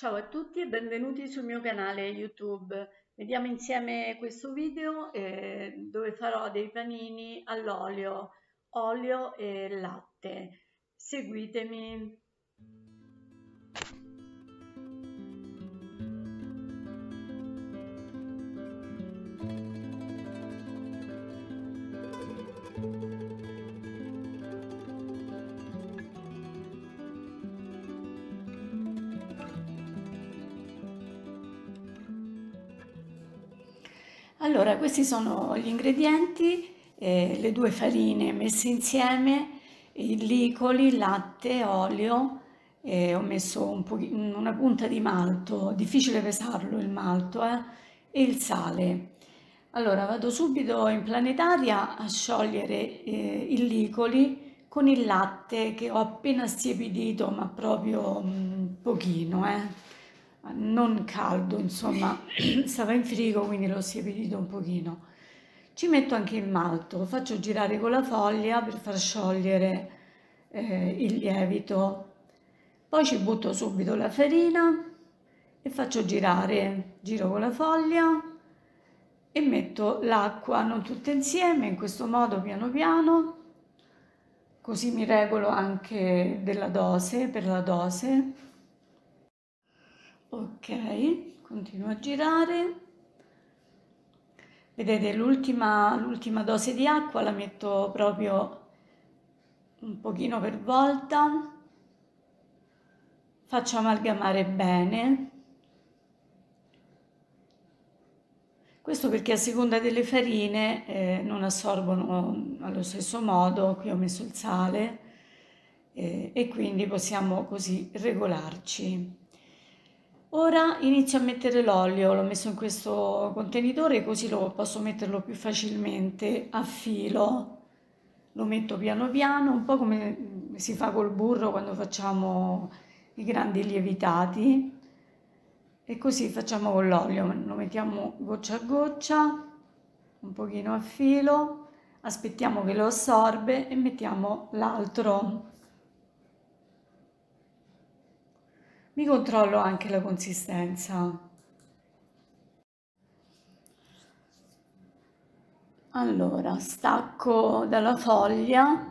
Ciao a tutti e benvenuti sul mio canale YouTube. Vediamo insieme questo video dove farò dei panini all'olio, olio e latte. Seguitemi. Allora, questi sono gli ingredienti, le due farine messe insieme, i licoli, latte, olio, ho messo una punta di malto, difficile pesarlo il malto, e il sale. Allora, vado subito in planetaria a sciogliere i licoli con il latte che ho appena stiepidito, ma proprio pochino, non caldo, insomma, stava in frigo, quindi l'ho stiepidito un pochino. Ci metto anche il malto, lo faccio girare con la foglia per far sciogliere il lievito. Poi ci butto subito la farina e faccio girare, giro con la foglia e metto l'acqua, non tutte insieme, in questo modo piano piano, così mi regolo anche della dose, per la dose. Ok, continuo a girare. Vedete, l'ultima dose di acqua la metto proprio un pochino per volta, faccio amalgamare bene. Questo perché a seconda delle farine non assorbono allo stesso modo, qui ho messo il sale e quindi possiamo così regolarci. Ora inizio a mettere l'olio, l'ho messo in questo contenitore così posso metterlo più facilmente a filo. Lo metto piano piano, un po' come si fa col burro quando facciamo i grandi lievitati. E così facciamo con l'olio, lo mettiamo goccia a goccia, un pochino a filo, aspettiamo che lo assorbe e mettiamo l'altro. Mi controllo anche la consistenza. Allora, stacco dalla foglia.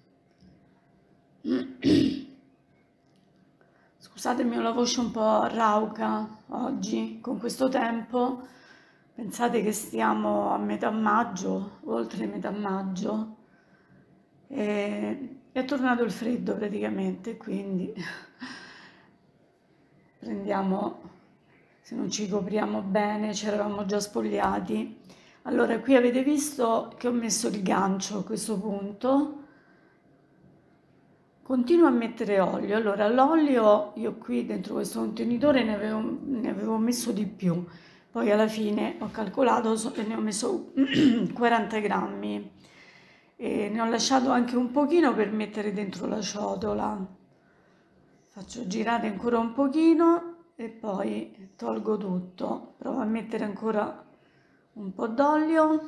Scusatemi, ho la voce un po' rauca oggi, con questo tempo. Pensate che stiamo a metà maggio, oltre metà maggio, e è tornato il freddo praticamente, quindi prendiamo, se non ci copriamo bene, ci eravamo già spogliati. Allora, qui avete visto che ho messo il gancio a questo punto. Continuo a mettere olio. Allora, l'olio io qui dentro questo contenitore ne avevo messo di più. Poi alla fine ho calcolato e ne ho messo 40 grammi. E ne ho lasciato anche un pochino per mettere dentro la ciotola. Faccio girare ancora un pochino e poi tolgo tutto. Provo a mettere ancora un po' d'olio.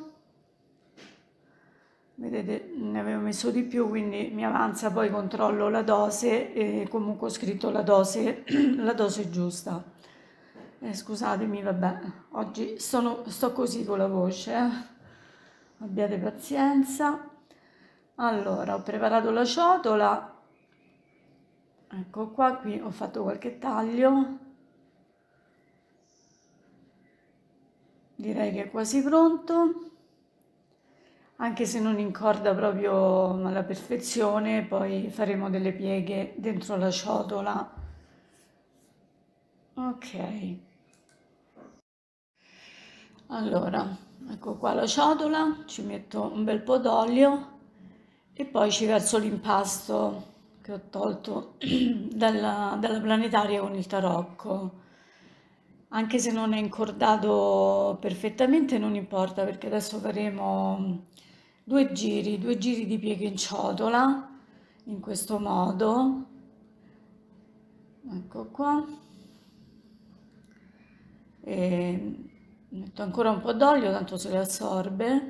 Vedete, ne avevo messo di più, quindi mi avanza, poi controllo la dose e comunque ho scritto la dose, la dose giusta. Scusatemi, vabbè, oggi sto così con la voce, abbiate pazienza. Allora, ho preparato la ciotola, ecco qua, qui ho fatto qualche taglio, direi che è quasi pronto. Anche se non incorda proprio alla perfezione, poi faremo delle pieghe dentro la ciotola. Ok, allora, ecco qua la ciotola, ci metto un bel po' d'olio e poi ci verso l'impasto che ho tolto dalla planetaria con il tarocco. Anche se non è incordato perfettamente, non importa perché adesso faremo due giri di pieghe in ciotola, in questo modo. Ecco qua. E metto ancora un po' d'olio, tanto se le assorbe.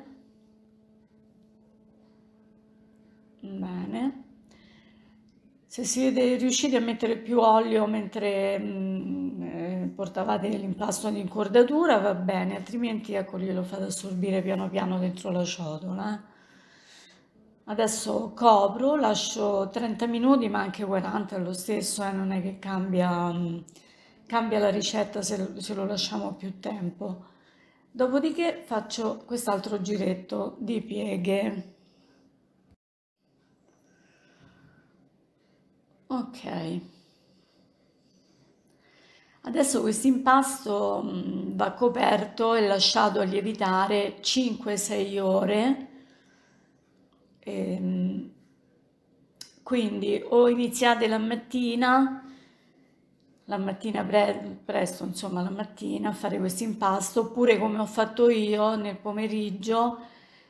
Bene. Se riuscite a mettere più olio mentre portavate l'impasto di incordatura va bene, altrimenti ecco glielo fate assorbire piano piano dentro la ciotola. Adesso copro, lascio 30 minuti, ma anche 40 è lo stesso, non è che cambia la ricetta se lo lasciamo più tempo. Dopodiché faccio quest'altro giretto di pieghe. Ok. Adesso questo impasto va coperto e lasciato a lievitare 5-6 ore. Ehm, quindi o iniziate la mattina presto, insomma la mattina a fare questo impasto, oppure come ho fatto io nel pomeriggio,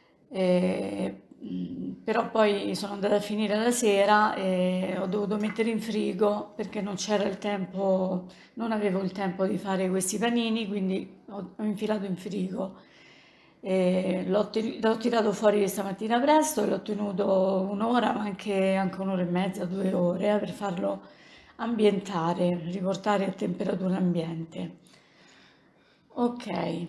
però poi sono andata a finire la sera e ho dovuto mettere in frigo perché non c'era il tempo, non avevo il tempo di fare questi panini, quindi ho infilato in frigo. L'ho tirato fuori stamattina presto e l'ho tenuto un'ora, ma anche un'ora e mezza, 2 ore, per farlo ambientare, riportare a temperatura ambiente. Ok,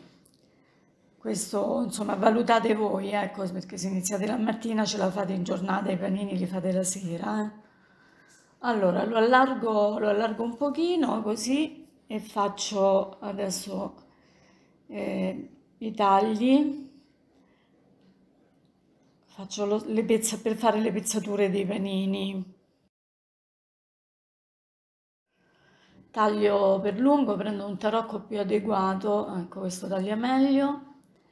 questo insomma valutate voi, ecco, perché se iniziate la mattina ce la fate in giornata, i panini li fate la sera. Allora lo allargo un pochino così e faccio adesso i tagli. Faccio per fare le pezzature dei panini. Taglio per lungo, prendo un tarocco più adeguato, ecco questo taglia meglio.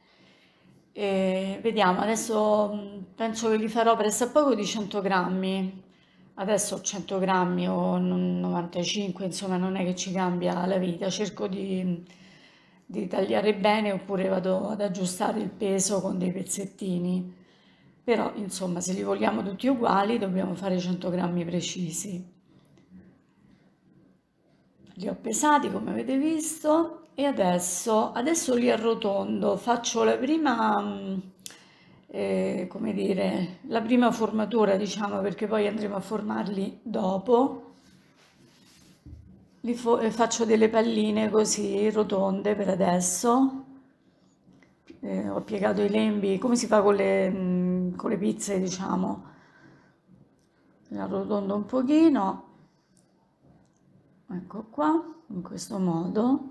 E vediamo, adesso penso che li farò presso a poco di 100 grammi. Adesso ho 100 grammi o 95, insomma non è che ci cambia la vita. Cerco di tagliare bene oppure vado ad aggiustare il peso con dei pezzettini. Però insomma se li vogliamo tutti uguali dobbiamo fare 100 grammi precisi. Li ho pesati come avete visto e adesso li arrotondo, faccio la prima, come dire, la prima formatura diciamo perché poi andremo a formarli dopo. Faccio delle palline così rotonde per adesso. Ho piegato i lembi come si fa con le pizze diciamo. Le arrotondo un pochino. Ecco qua, in questo modo.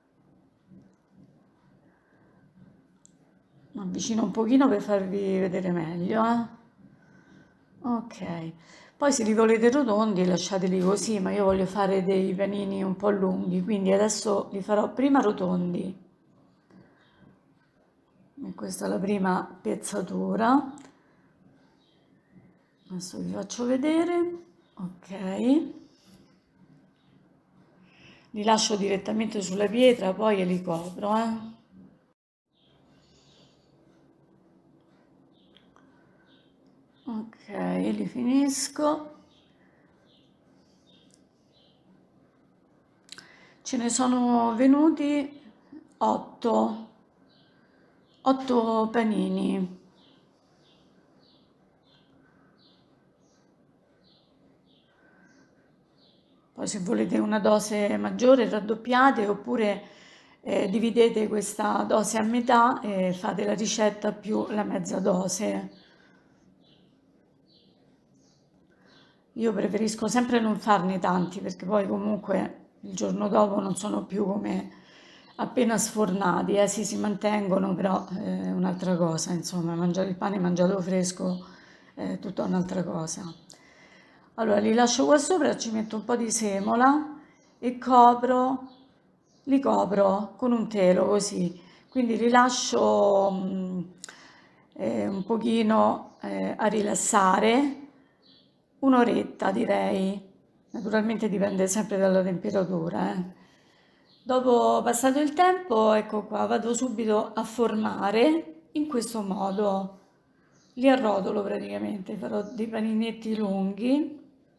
Avvicino un pochino per farvi vedere meglio, eh. Ok, poi se li volete rotondi lasciateli così, ma io voglio fare dei panini un po' lunghi, quindi adesso li farò prima rotondi. E questa è la prima pezzatura. Adesso vi faccio vedere. Ok. Li lascio direttamente sulla pietra, poi li copro, eh. Ok, li finisco. Ce ne sono venuti 8, 8 panini. Poi se volete una dose maggiore raddoppiate oppure dividete questa dose a metà e fate la ricetta più la mezza dose. Io preferisco sempre non farne tanti perché poi comunque il giorno dopo non sono più come appena sfornati, sì, si mantengono, però è un'altra cosa, insomma, mangiare il pane mangiato fresco è tutta un'altra cosa. Allora li lascio qua sopra, ci metto un po' di semola e li copro con un telo così, quindi li lascio un pochino a rilassare, un'oretta direi, naturalmente dipende sempre dalla temperatura. Dopo passato il tempo, ecco qua, vado subito a formare in questo modo, li arrotolo praticamente, farò dei paninetti lunghi.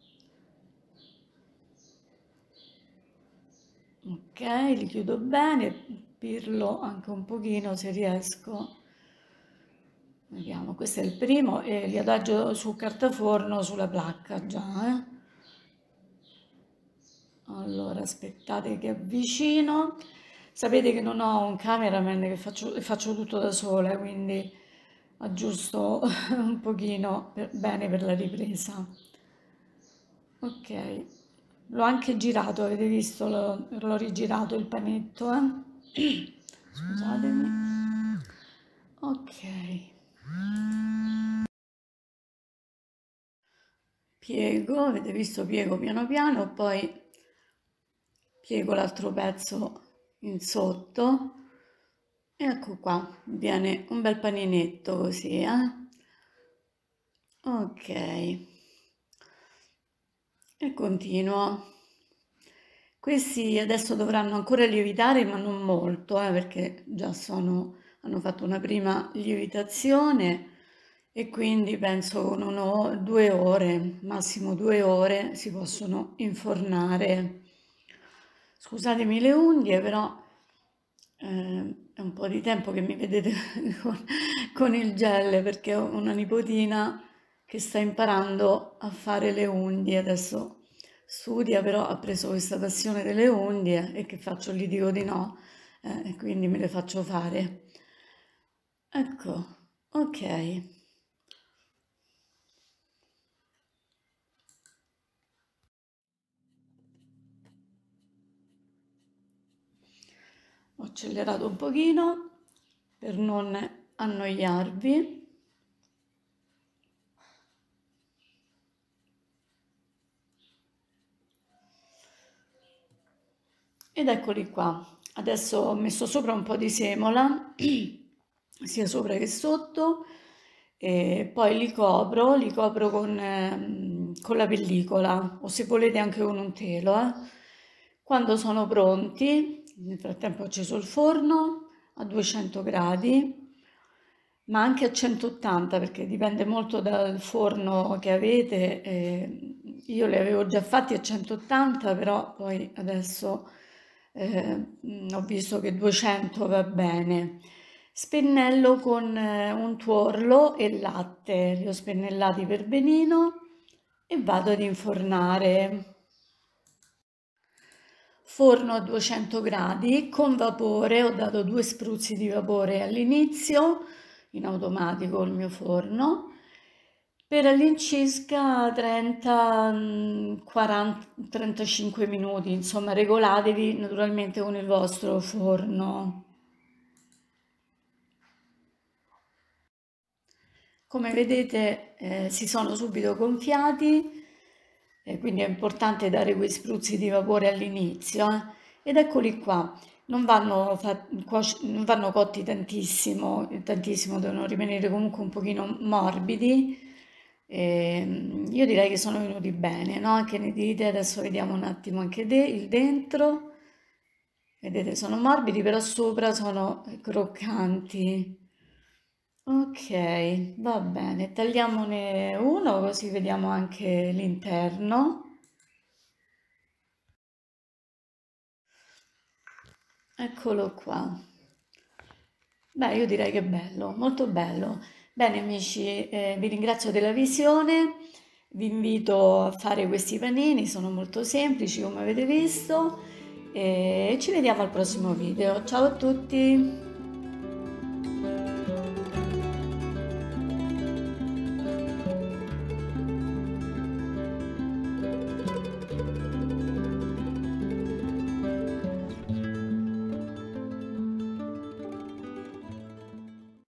Ok, li chiudo bene, pirlo anche un pochino se riesco. Vediamo, questo è il primo e li adagio sul cartaforno sulla placca già. Allora, aspettate che avvicino. Sapete che non ho un cameraman, che faccio tutto da sola, quindi aggiusto un pochino bene per la ripresa. Ok, l'ho anche girato, avete visto? L'ho rigirato il panetto, eh? Scusatemi. Ok, piego, avete visto? Piego piano piano, poi piego l'altro pezzo in sotto. Ecco qua, viene un bel paninetto così, eh? Ok, e continuo. Questi adesso dovranno ancora lievitare, ma non molto, perché già hanno fatto una prima lievitazione e quindi penso con 2 ore, massimo 2 ore, si possono infornare. Scusatemi le unghie, però è un po' di tempo che mi vedete con il gel perché ho una nipotina che sta imparando a fare le unghie. Adesso studia, però ha preso questa passione delle unghie e che faccio? Gli dico di no, e quindi me le faccio fare. Ecco, ok. Ho accelerato un pochino per non annoiarvi. Ed eccoli qua. Adesso ho messo sopra un po' di semola, sia sopra che sotto, e poi li copro con la pellicola, o se volete anche con un telo. Quando sono pronti, nel frattempo ho acceso il forno a 200 gradi, ma anche a 180 perché dipende molto dal forno che avete. Io li avevo già fatti a 180, però poi adesso ho visto che 200 va bene. Spennello con un tuorlo e latte, li ho spennellati per benino e vado ad infornare. Forno a 200 gradi con vapore, ho dato 2 spruzzi di vapore all'inizio, in automatico il mio forno, per all'incirca 30, 40, 35 minuti, insomma regolatevi naturalmente con il vostro forno. Come vedete si sono subito gonfiati, quindi è importante dare quei spruzzi di vapore all'inizio. Ed eccoli qua, non vanno cotti tantissimo, tantissimo, devono rimanere comunque un pochino morbidi. Io direi che sono venuti bene, no? Che ne dite? Adesso vediamo un attimo anche il dentro. Vedete, sono morbidi, però sopra sono croccanti. Ok, va bene, tagliamone uno così vediamo anche l'interno. Eccolo qua. Beh, io direi che è bello, molto bello. Bene amici, vi ringrazio della visione, vi invito a fare questi panini, sono molto semplici come avete visto e ci vediamo al prossimo video. Ciao a tutti!